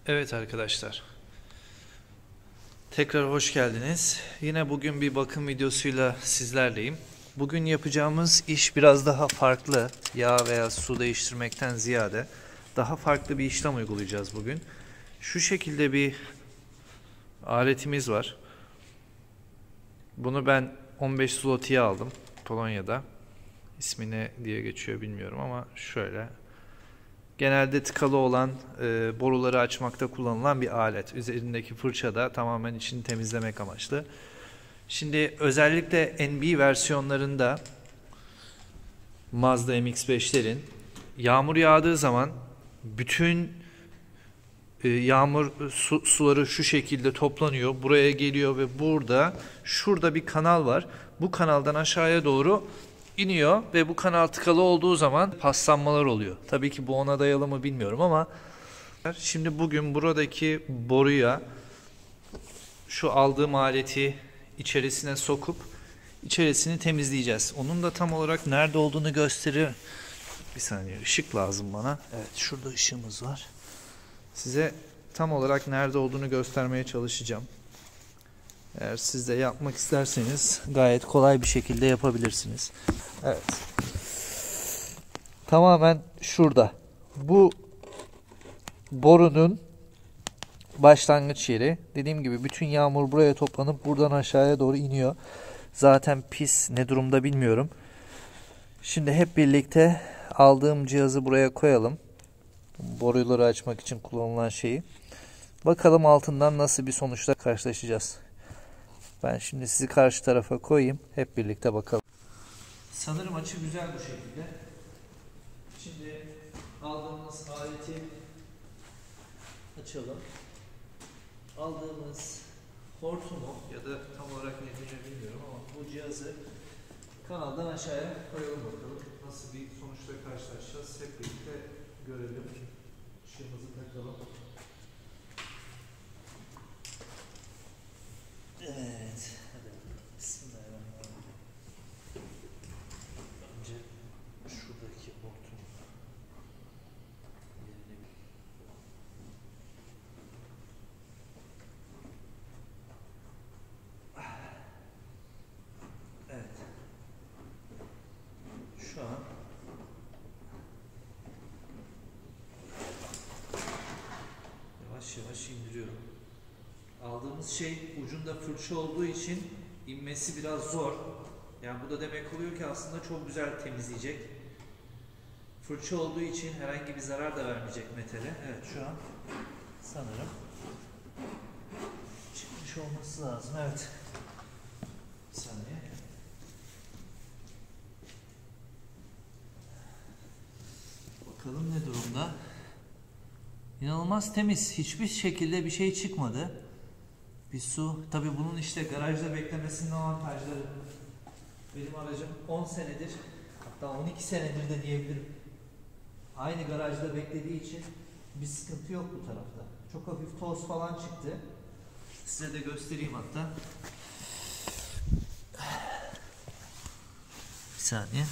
Evet arkadaşlar, tekrar hoş geldiniz. Yine bugün bir bakım videosuyla sizlerleyim. Bugün yapacağımız iş biraz daha farklı. Yağ veya su değiştirmekten ziyade daha farklı bir işlem uygulayacağız bugün. Şu şekilde bir aletimiz var. Bunu ben 15 zloty'ye aldım Polonya'da. İsmi ne diye geçiyor bilmiyorum ama şöyle. Genelde tıkalı olan boruları açmakta kullanılan bir alet. Üzerindeki fırça da tamamen içini temizlemek amaçlı. Şimdi özellikle NB versiyonlarında Mazda MX-5'lerin yağmur yağdığı zaman bütün yağmur suları şu şekilde toplanıyor. Buraya geliyor ve şurada bir kanal var. Bu kanaldan aşağıya doğru iniyor ve bu kanal tıkalı olduğu zaman paslanmalar oluyor. Tabii ki bu ona dayalı mı bilmiyorum ama şimdi bugün buradaki boruya şu aldığım aleti içerisine sokup içerisini temizleyeceğiz. Onun da tam olarak nerede olduğunu gösteriyor. Bir saniye, ışık lazım bana. Evet, şurada ışığımız var. Size tam olarak nerede olduğunu göstermeye çalışacağım. Eğer siz de yapmak isterseniz gayet kolay bir şekilde yapabilirsiniz. Evet. Tamamen şurada. Bu borunun başlangıç yeri. Dediğim gibi bütün yağmur buraya toplanıp buradan aşağıya doğru iniyor. Zaten pis, ne durumda bilmiyorum. Şimdi hep birlikte aldığım cihazı buraya koyalım. Boruları açmak için kullanılan şeyi. Bakalım altından nasıl bir sonuçla karşılaşacağız. Ben şimdi sizi karşı tarafa koyayım. Hep birlikte bakalım. Sanırım açı güzel bu şekilde. Şimdi aldığımız aleti açalım. Aldığımız hortumu ya da tam olarak ne diyeceğimi bilmiyorum ama bu cihazı kanaldan aşağıya koyalım bakalım. Nasıl bir sonuçla karşılaşacağız hep birlikte görelim. Işığımızı takalım. Evet. Hadi bismillahirrahmanirrahim. Önce şuradaki hortumu yerine evet. Şu an yavaş yavaş indiriyorum. Aldığımız şey ucunda fırça olduğu için inmesi biraz zor. Yani bu da demek oluyor ki aslında çok güzel temizleyecek. Fırça olduğu için herhangi bir zarar da vermeyecek metale. Evet, şu an sanırım çıkmış olması lazım. Evet. Bir saniye. Bakalım ne durumda. İnanılmaz temiz. Hiçbir şekilde bir şey çıkmadı. Bir su. Tabii bunun işte garajda beklemesinin avantajları. Benim aracım 10 senedir, hatta 12 senedir de diyebilirim. Aynı garajda beklediği için bir sıkıntı yok bu tarafta. Çok hafif toz falan çıktı. Size de göstereyim hatta. Bir saniye.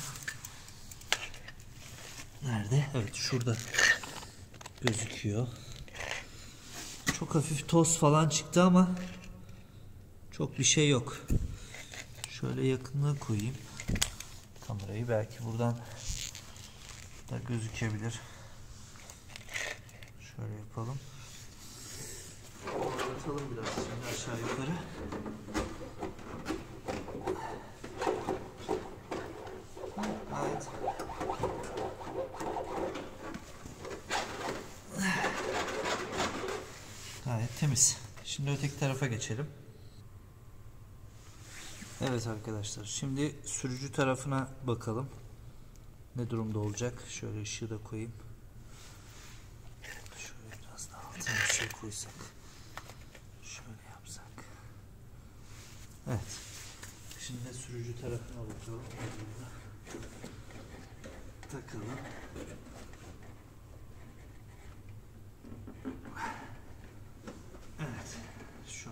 Nerede? Evet, şurada gözüküyor. Çok hafif toz falan çıktı ama çok bir şey yok. Şöyle yakınlığa koyayım kamerayı, belki buradan da gözükebilir. Şöyle yapalım. Atalım biraz şimdi aşağı yukarı. Evet. Gayet temiz. Şimdi öteki tarafa geçelim. Evet arkadaşlar, şimdi sürücü tarafına bakalım. Ne durumda olacak? Şöyle ışığı da koyayım. Şöyle biraz daha altına bir şey koysak. Şöyle yapsak. Evet. Şimdi sürücü tarafına bakalım. Takalım. Evet. Şu an.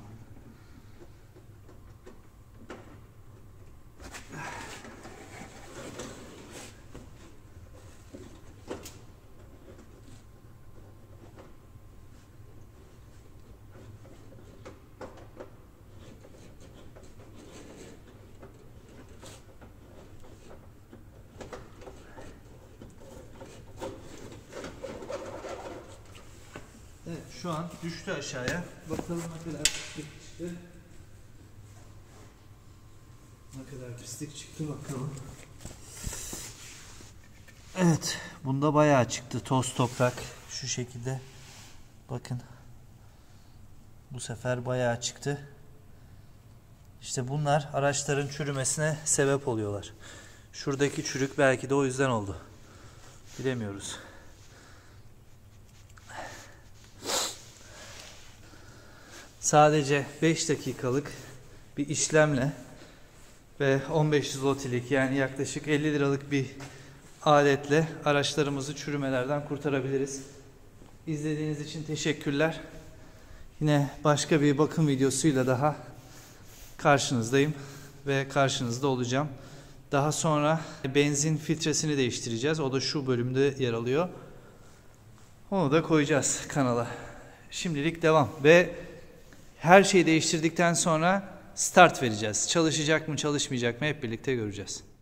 Evet, şu an düştü aşağıya. Bakalım ne kadar pislik çıktı. Ne kadar pislik çıktı bakalım. Evet, bunda bayağı çıktı toz toprak şu şekilde. Bakın. Bu sefer bayağı çıktı. İşte bunlar araçların çürümesine sebep oluyorlar. Şuradaki çürük belki de o yüzden oldu. Bilemiyoruz. Sadece 5 dakikalık bir işlemle ve 15 zlotilik yani yaklaşık 50 liralık bir aletle araçlarımızı çürümelerden kurtarabiliriz. İzlediğiniz için teşekkürler. Yine başka bir bakım videosuyla daha karşınızdayım ve karşınızda olacağım. Daha sonra benzin filtresini değiştireceğiz. O da şu bölümde yer alıyor. Onu da koyacağız kanala. Şimdilik devam ve her şeyi değiştirdikten sonra start vereceğiz. Çalışacak mı çalışmayacak mı hep birlikte göreceğiz.